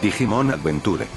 Digimon Adventure.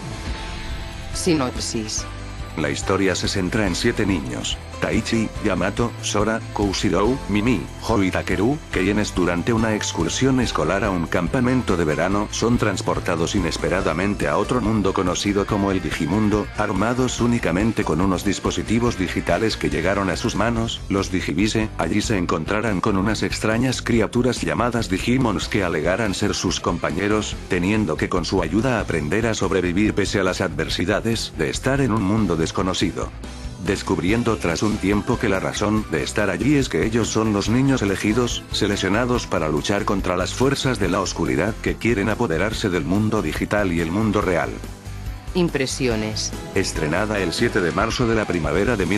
Sinopsis. La historia se centra en 7 niños: Taichi, Yamato, Sora, Koushirou, Mimi, Hou y Takeru, quienes durante una excursión escolar a un campamento de verano son transportados inesperadamente a otro mundo conocido como el Digimundo, armados únicamente con unos dispositivos digitales que llegaron a sus manos, los Digivice. Allí se encontrarán con unas extrañas criaturas llamadas Digimons que alegarán ser sus compañeros, teniendo que con su ayuda aprender a sobrevivir pese a las adversidades de estar en un mundo desconocido. Descubriendo tras un tiempo que la razón de estar allí es que ellos son los niños elegidos, seleccionados para luchar contra las fuerzas de la oscuridad que quieren apoderarse del mundo digital y el mundo real. Impresiones. Estrenada el 7 de marzo de la primavera de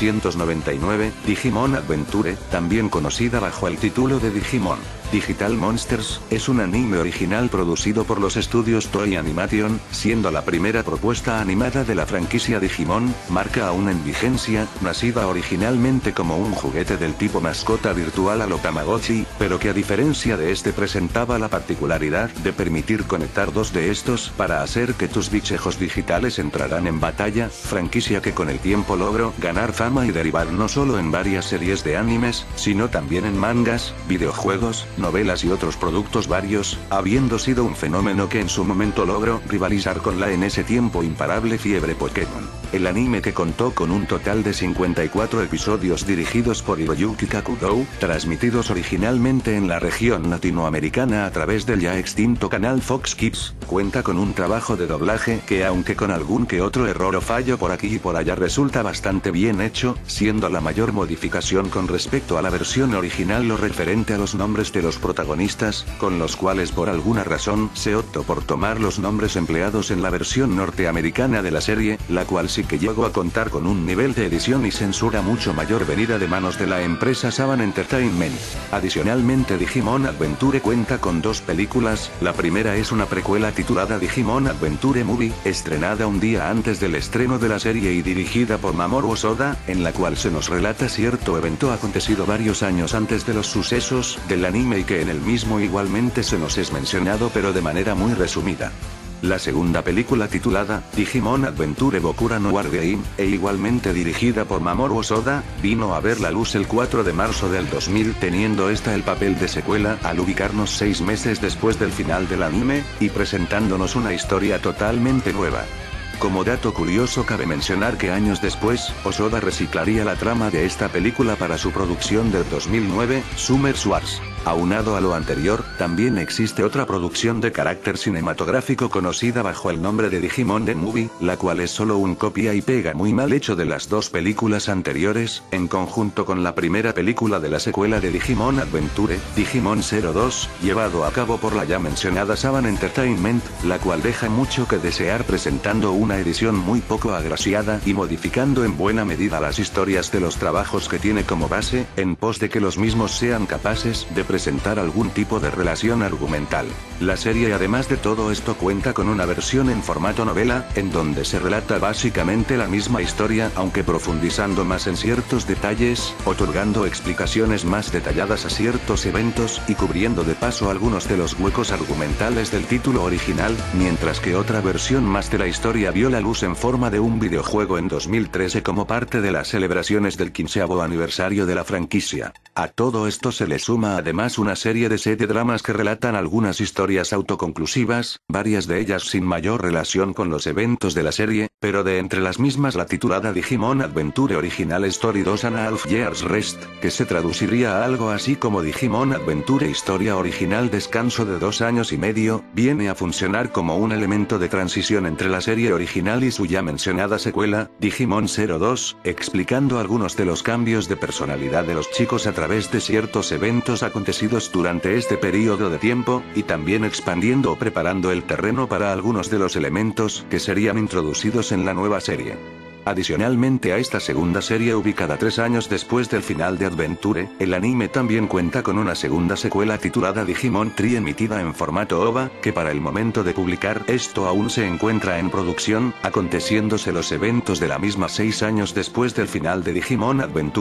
1999, Digimon Adventure, también conocida bajo el título de Digimon Digital Monsters, es un anime original producido por los estudios Toei Animation, siendo la primera propuesta animada de la franquicia Digimon, marca aún en vigencia, nacida originalmente como un juguete del tipo mascota virtual a lo Tamagotchi, pero que a diferencia de este presentaba la particularidad de permitir conectar 2 de estos para hacer que tus bichejos digitales entrarán en batalla, franquicia que con el tiempo logró ganar fama y derivar no solo en varias series de animes, sino también en mangas, videojuegos, novelas y otros productos varios, habiendo sido un fenómeno que en su momento logró rivalizar con la en ese tiempo imparable fiebre Pokémon. El anime, que contó con un total de 54 episodios dirigidos por Hiroyuki Kakudou, transmitidos originalmente en la región latinoamericana a través del ya extinto canal Fox Kids, cuenta con un trabajo de doblaje que, aunque con algún que otro error o fallo por aquí y por allá, resulta bastante bien hecho, siendo la mayor modificación con respecto a la versión original lo referente a los nombres de los protagonistas, con los cuales por alguna razón se optó por tomar los nombres empleados en la versión norteamericana de la serie, la cual sí que llegó a contar con un nivel de edición y censura mucho mayor venida de manos de la empresa Saban Entertainment. Adicionalmente, Digimon Adventure cuenta con 2 películas. La primera es una precuela titulada Digimon Adventure Movie, estrenada un día antes del estreno de la serie y dirigida por Mamoru Hosoda, en la cual se nos relata cierto evento acontecido varios años antes de los sucesos del anime y que en el mismo igualmente se nos es mencionado pero de manera muy resumida. La segunda película, titulada Digimon Adventure Bokura no War Game, e igualmente dirigida por Mamoru Hosoda, vino a ver la luz el 4 de marzo del 2000, teniendo esta el papel de secuela al ubicarnos 6 meses después del final del anime, y presentándonos una historia totalmente nueva. Como dato curioso, cabe mencionar que años después, Hosoda reciclaría la trama de esta película para su producción del 2009, Summer Wars. Aunado a lo anterior, también existe otra producción de carácter cinematográfico conocida bajo el nombre de Digimon The Movie, la cual es solo un copia y pega muy mal hecho de las 2 películas anteriores, en conjunto con la primera película de la secuela de Digimon Adventure, Digimon 02, llevado a cabo por la ya mencionada Saban Entertainment, la cual deja mucho que desear, presentando una edición muy poco agraciada y modificando en buena medida las historias de los trabajos que tiene como base, en pos de que los mismos sean capaces de presentar algún tipo de relación argumental. La serie, además de todo esto, cuenta con una versión en formato novela, en donde se relata básicamente la misma historia, aunque profundizando más en ciertos detalles, otorgando explicaciones más detalladas a ciertos eventos, y cubriendo de paso algunos de los huecos argumentales del título original, mientras que otra versión más de la historia vio la luz en forma de un videojuego en 2013 como parte de las celebraciones del 15º aniversario de la franquicia. A todo esto se le suma además una serie de 7 dramas que relatan algunas historias autoconclusivas, varias de ellas sin mayor relación con los eventos de la serie, pero de entre las mismas la titulada Digimon Adventure Original Story 2 and a Half Years Rest, que se traduciría a algo así como Digimon Adventure Historia Original Descanso de 2 años y medio, viene a funcionar como un elemento de transición entre la serie original y su ya mencionada secuela, Digimon 02, explicando algunos de los cambios de personalidad de los chicos a través de ciertos eventos acontecidos durante este periodo de tiempo, y también expandiendo o preparando el terreno para algunos de los elementos que serían introducidos en la nueva serie. Adicionalmente a esta segunda serie, ubicada 3 años después del final de Adventure, el anime también cuenta con una segunda secuela titulada Digimon Tree, emitida en formato OVA, que para el momento de publicar esto aún se encuentra en producción, aconteciéndose los eventos de la misma 6 años después del final de Digimon Adventure.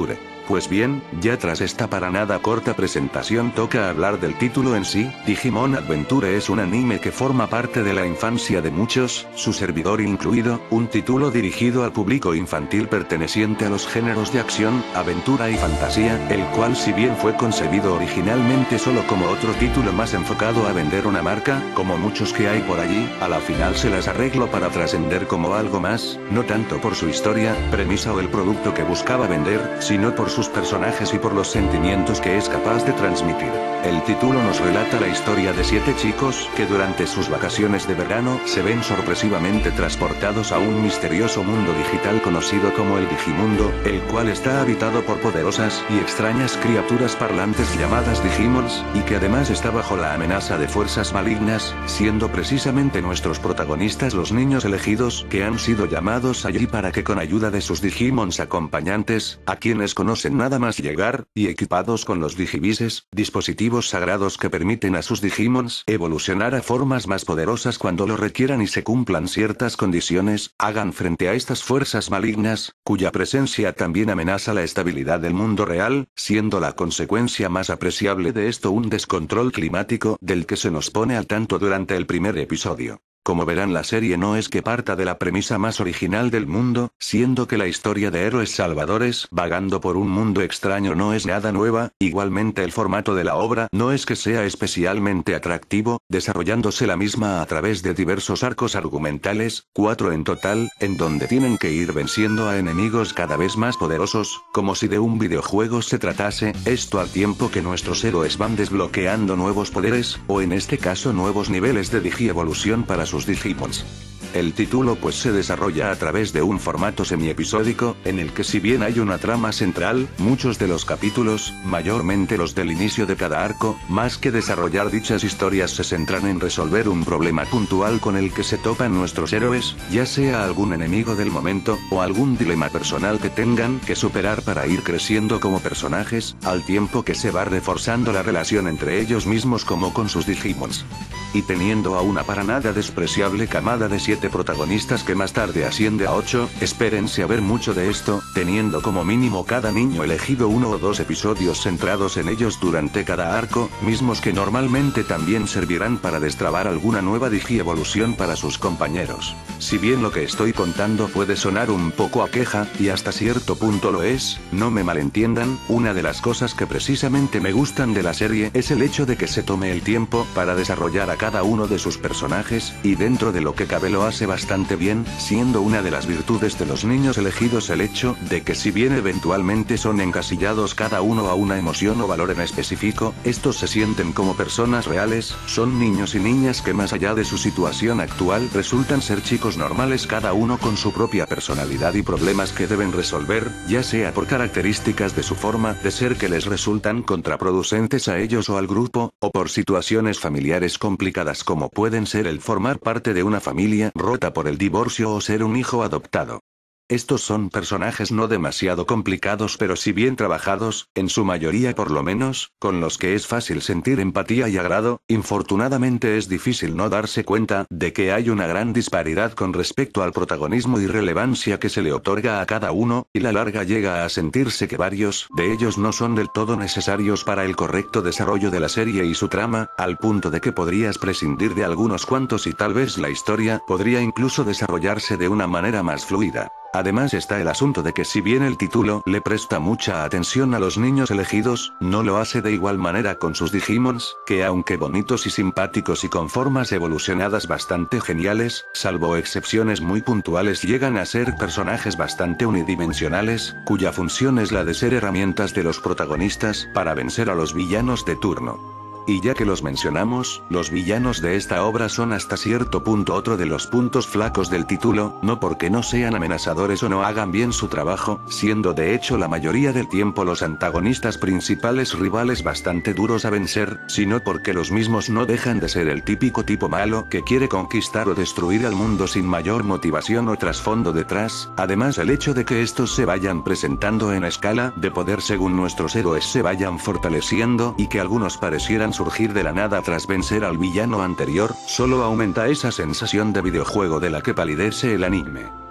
Pues bien, ya tras esta para nada corta presentación toca hablar del título en sí. Digimon Adventure es un anime que forma parte de la infancia de muchos, su servidor incluido, un título dirigido al público infantil perteneciente a los géneros de acción, aventura y fantasía, el cual si bien fue concebido originalmente solo como otro título más enfocado a vender una marca, como muchos que hay por allí, a la final se las arregló para trascender como algo más, no tanto por su historia, premisa o el producto que buscaba vender, sino por sus personajes y por los sentimientos que es capaz de transmitir. El título nos relata la historia de 7 chicos que durante sus vacaciones de verano se ven sorpresivamente transportados a un misterioso mundo digital conocido como el Digimundo, el cual está habitado por poderosas y extrañas criaturas parlantes llamadas Digimons, y que además está bajo la amenaza de fuerzas malignas, siendo precisamente nuestros protagonistas los niños elegidos que han sido llamados allí para que con ayuda de sus Digimons acompañantes, a quienes conocen nada más llegar, y equipados con los Digivices, dispositivos sagrados que permiten a sus Digimons evolucionar a formas más poderosas cuando lo requieran y se cumplan ciertas condiciones, hagan frente a estas fuerzas malignas, cuya presencia también amenaza la estabilidad del mundo real, siendo la consecuencia más apreciable de esto un descontrol climático del que se nos pone al tanto durante el primer episodio. Como verán, la serie no es que parta de la premisa más original del mundo, siendo que la historia de héroes salvadores vagando por un mundo extraño no es nada nueva, igualmente el formato de la obra no es que sea especialmente atractivo, desarrollándose la misma a través de diversos arcos argumentales, 4 en total, en donde tienen que ir venciendo a enemigos cada vez más poderosos, como si de un videojuego se tratase, esto al tiempo que nuestros héroes van desbloqueando nuevos poderes, o en este caso nuevos niveles de digievolución para sus Digimons. El título pues se desarrolla a través de un formato semiepisódico, en el que si bien hay una trama central, muchos de los capítulos, mayormente los del inicio de cada arco, más que desarrollar dichas historias se centran en resolver un problema puntual con el que se topan nuestros héroes, ya sea algún enemigo del momento, o algún dilema personal que tengan que superar para ir creciendo como personajes, al tiempo que se va reforzando la relación entre ellos mismos como con sus Digimons. Y teniendo a una para nada despreciable camada de 7 protagonistas que más tarde asciende a 8, espérense a ver mucho de esto, teniendo como mínimo cada niño elegido 1 o 2 episodios centrados en ellos durante cada arco, mismos que normalmente también servirán para destrabar alguna nueva digievolución para sus compañeros. Si bien lo que estoy contando puede sonar un poco a queja, y hasta cierto punto lo es, no me malentiendan, una de las cosas que precisamente me gustan de la serie es el hecho de que se tome el tiempo para desarrollar a cada uno de sus personajes, y dentro de lo que cabe lo hace bastante bien, siendo una de las virtudes de los niños elegidos el hecho de que si bien eventualmente son encasillados cada uno a una emoción o valor en específico, estos se sienten como personas reales, son niños y niñas que más allá de su situación actual resultan ser chicos normales cada uno con su propia personalidad y problemas que deben resolver, ya sea por características de su forma de ser que les resultan contraproducentes a ellos o al grupo, o por situaciones familiares complicadas como pueden ser el formar parte de una familia rota por el divorcio o ser un hijo adoptado. Estos son personajes no demasiado complicados pero si bien trabajados, en su mayoría por lo menos, con los que es fácil sentir empatía y agrado. Infortunadamente es difícil no darse cuenta de que hay una gran disparidad con respecto al protagonismo y relevancia que se le otorga a cada uno, y la larga llega a sentirse que varios de ellos no son del todo necesarios para el correcto desarrollo de la serie y su trama, al punto de que podrías prescindir de algunos cuantos y tal vez la historia podría incluso desarrollarse de una manera más fluida. Además está el asunto de que si bien el título le presta mucha atención a los niños elegidos, no lo hace de igual manera con sus Digimons, que aunque bonitos y simpáticos y con formas evolucionadas bastante geniales, salvo excepciones muy puntuales llegan a ser personajes bastante unidimensionales, cuya función es la de ser herramientas de los protagonistas para vencer a los villanos de turno. Y ya que los mencionamos, los villanos de esta obra son hasta cierto punto otro de los puntos flacos del título, no porque no sean amenazadores o no hagan bien su trabajo, siendo de hecho la mayoría del tiempo los antagonistas principales rivales bastante duros a vencer, sino porque los mismos no dejan de ser el típico tipo malo que quiere conquistar o destruir al mundo sin mayor motivación o trasfondo detrás. Además el hecho de que estos se vayan presentando en escala de poder según nuestros héroes se vayan fortaleciendo y que algunos parecieran surgir de la nada tras vencer al villano anterior, solo aumenta esa sensación de videojuego de la que palidece el anime.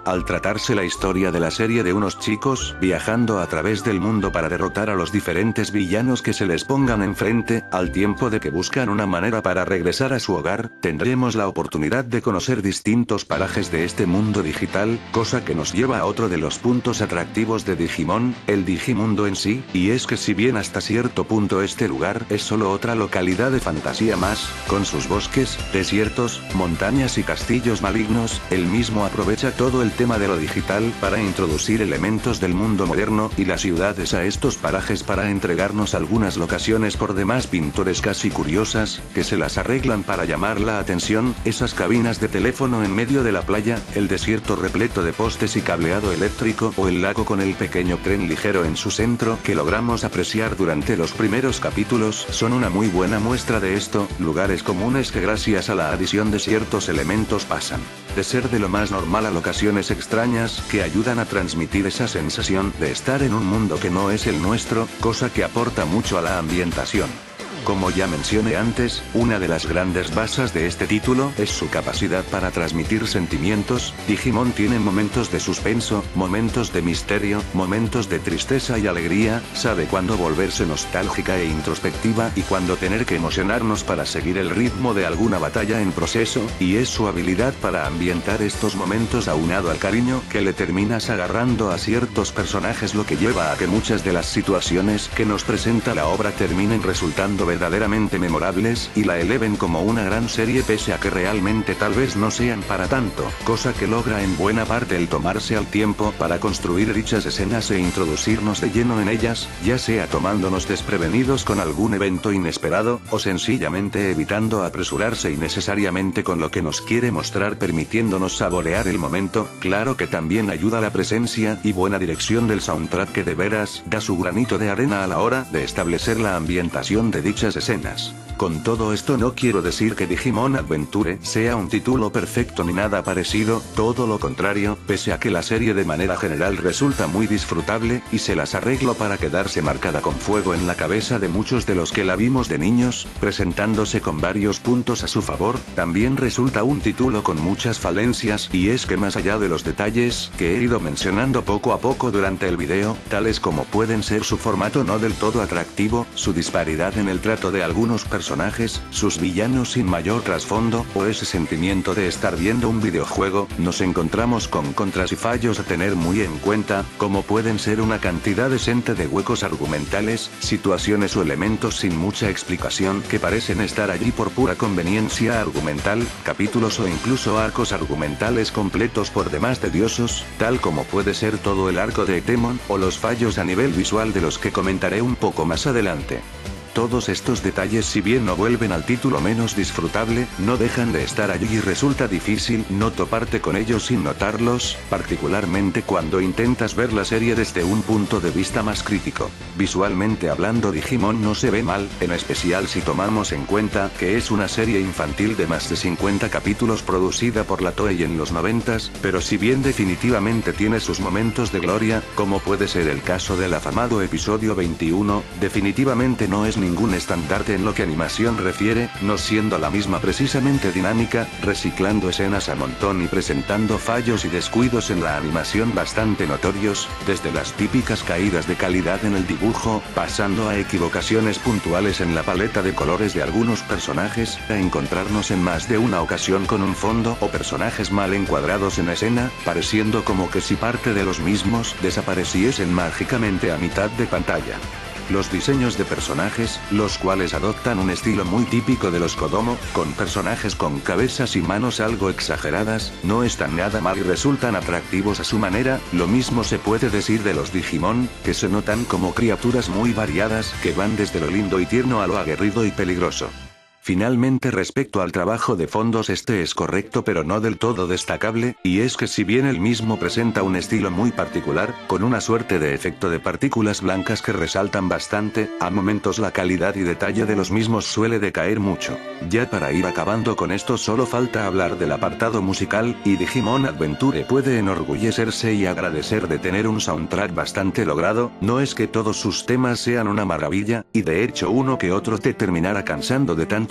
al tratarse la historia de la serie de unos chicos viajando a través del mundo para derrotar a los diferentes villanos que se les pongan enfrente, al tiempo de que buscan una manera para regresar a su hogar, tendremos la oportunidad de conocer distintos parajes de este mundo digital, cosa que nos lleva a otro de los puntos atractivos de Digimon, el Digimundo en sí, y es que si bien hasta cierto punto este lugar es solo otra localidad de fantasía más, con sus bosques, desiertos, montañas y castillos malignos, el mismo aprovecha todo el tema de lo digital para introducir elementos del mundo moderno y las ciudades a estos parajes para entregarnos algunas locaciones por demás pintorescas y curiosas, que se las arreglan para llamar la atención, esas cabinas de teléfono en medio de la playa, el desierto repleto de postes y cableado eléctrico o el lago con el pequeño tren ligero en su centro que logramos apreciar durante los primeros capítulos son una muy buena muestra de esto, lugares comunes que gracias a la adición de ciertos elementos pasan de ser de lo más normal a locaciones extrañas que ayudan a transmitir esa sensación de estar en un mundo que no es el nuestro, cosa que aporta mucho a la ambientación. Como ya mencioné antes, una de las grandes bases de este título es su capacidad para transmitir sentimientos. Digimon tiene momentos de suspenso, momentos de misterio, momentos de tristeza y alegría, sabe cuándo volverse nostálgica e introspectiva y cuándo tener que emocionarnos para seguir el ritmo de alguna batalla en proceso, y es su habilidad para ambientar estos momentos aunado al cariño que le terminas agarrando a ciertos personajes, lo que lleva a que muchas de las situaciones que nos presenta la obra terminen resultando verdaderamente memorables y la eleven como una gran serie pese a que realmente tal vez no sean para tanto, cosa que logra en buena parte el tomarse al tiempo para construir dichas escenas e introducirnos de lleno en ellas, ya sea tomándonos desprevenidos con algún evento inesperado, o sencillamente evitando apresurarse innecesariamente con lo que nos quiere mostrar, permitiéndonos saborear el momento. Claro que también ayuda la presencia y buena dirección del soundtrack que de veras da su granito de arena a la hora de establecer la ambientación de dichas escenas. Con todo esto no quiero decir que Digimon Adventure sea un título perfecto ni nada parecido, todo lo contrario, pese a que la serie de manera general resulta muy disfrutable, y se las arreglo para quedarse marcada con fuego en la cabeza de muchos de los que la vimos de niños, presentándose con varios puntos a su favor, también resulta un título con muchas falencias, y es que más allá de los detalles que he ido mencionando poco a poco durante el video, tales como pueden ser su formato no del todo atractivo, su disparidad en el trato de algunos personajes, sus villanos sin mayor trasfondo, o ese sentimiento de estar viendo un videojuego, nos encontramos con contras y fallos a tener muy en cuenta, como pueden ser una cantidad decente de huecos argumentales, situaciones o elementos sin mucha explicación que parecen estar allí por pura conveniencia argumental, capítulos o incluso arcos argumentales completos por demás tediosos, tal como puede ser todo el arco de Etemon, o los fallos a nivel visual de los que comentaré un poco más adelante. Todos estos detalles, si bien no vuelven al título menos disfrutable, no dejan de estar allí y resulta difícil no toparte con ellos sin notarlos, particularmente cuando intentas ver la serie desde un punto de vista más crítico. Visualmente hablando, Digimon no se ve mal, en especial si tomamos en cuenta que es una serie infantil de más de 50 capítulos producida por la Toei en los 90s, pero si bien definitivamente tiene sus momentos de gloria, como puede ser el caso del afamado episodio 21, definitivamente no es ningún estandarte en lo que animación refiere, no siendo la misma precisamente dinámica, reciclando escenas a montón y presentando fallos y descuidos en la animación bastante notorios, desde las típicas caídas de calidad en el dibujo, pasando a equivocaciones puntuales en la paleta de colores de algunos personajes, a encontrarnos en más de una ocasión con un fondo o personajes mal encuadrados en escena, pareciendo como que si parte de los mismos desapareciesen mágicamente a mitad de pantalla. Los diseños de personajes, los cuales adoptan un estilo muy típico de los Kodomo, con personajes con cabezas y manos algo exageradas, no están nada mal y resultan atractivos a su manera. Lo mismo se puede decir de los Digimon, que se notan como criaturas muy variadas, que van desde lo lindo y tierno a lo aguerrido y peligroso. Finalmente, respecto al trabajo de fondos, este es correcto pero no del todo destacable, y es que si bien el mismo presenta un estilo muy particular, con una suerte de efecto de partículas blancas que resaltan bastante, a momentos la calidad y detalle de los mismos suele decaer mucho. Ya para ir acabando con esto, solo falta hablar del apartado musical, y Digimon Adventure puede enorgullecerse y agradecer de tener un soundtrack bastante logrado. No es que todos sus temas sean una maravilla, y de hecho uno que otro te terminará cansando de tanto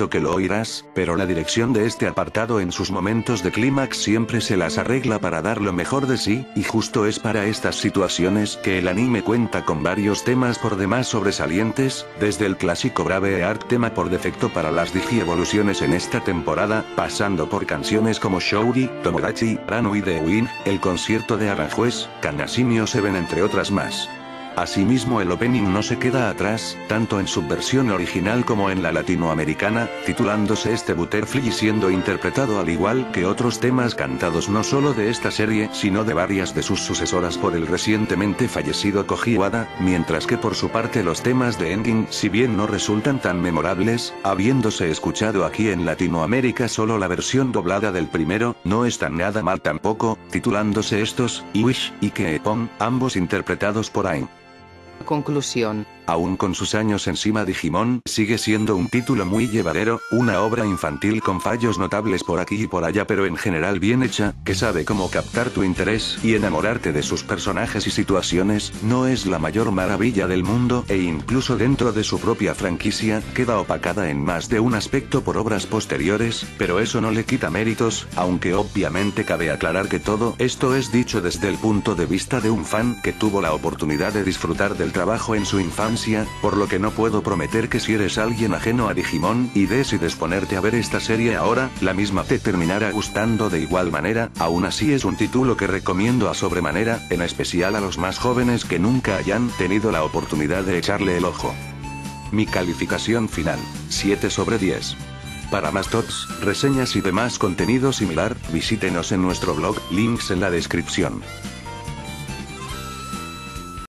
supuesto que lo oirás, pero la dirección de este apartado en sus momentos de clímax siempre se las arregla para dar lo mejor de sí, y justo es para estas situaciones que el anime cuenta con varios temas por demás sobresalientes, desde el clásico Brave Heart tema por defecto para las digievoluciones en esta temporada, pasando por canciones como Shouri, Tomodachi, Ranui de Win, el concierto de Aranjuez, Kanashimio Seven entre otras más. Asimismo el opening no se queda atrás, tanto en su versión original como en la latinoamericana, titulándose este Butterfly y siendo interpretado al igual que otros temas cantados no solo de esta serie sino de varias de sus sucesoras por el recientemente fallecido Koji Wada, mientras que por su parte los temas de ending si bien no resultan tan memorables, habiéndose escuchado aquí en Latinoamérica solo la versión doblada del primero, no están nada mal tampoco, titulándose estos, Wish y Keepon, ambos interpretados por Aim. Conclusión. Aún con sus años encima Digimon sigue siendo un título muy llevadero, una obra infantil con fallos notables por aquí y por allá pero en general bien hecha, que sabe cómo captar tu interés y enamorarte de sus personajes y situaciones, no es la mayor maravilla del mundo e incluso dentro de su propia franquicia, queda opacada en más de un aspecto por obras posteriores, pero eso no le quita méritos, aunque obviamente cabe aclarar que todo esto es dicho desde el punto de vista de un fan que tuvo la oportunidad de disfrutar del trabajo en su infancia, por lo que no puedo prometer que si eres alguien ajeno a Digimon y decides ponerte a ver esta serie ahora, la misma te terminará gustando de igual manera, aún así es un título que recomiendo a sobremanera, en especial a los más jóvenes que nunca hayan tenido la oportunidad de echarle el ojo. Mi calificación final, 7 sobre 10. Para más tops, reseñas y demás contenido similar, visítenos en nuestro blog, links en la descripción.